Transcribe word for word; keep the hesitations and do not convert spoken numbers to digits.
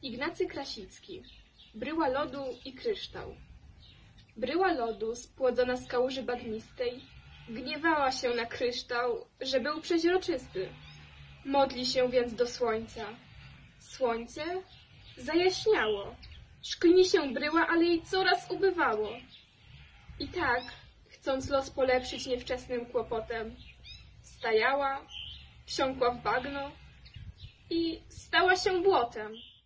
Ignacy Krasicki. Bryła lodu i kryształ. Bryła lodu, spłodzona z kałuży bagnistej, gniewała się na kryształ, że był przeźroczysty. Modli się więc do słońca. Słońce zajaśniało. Szklni się bryła, ale jej coraz ubywało. I tak, chcąc los polepszyć niewczesnym kłopotem, stajała, wsiąkła w bagno i stała się błotem.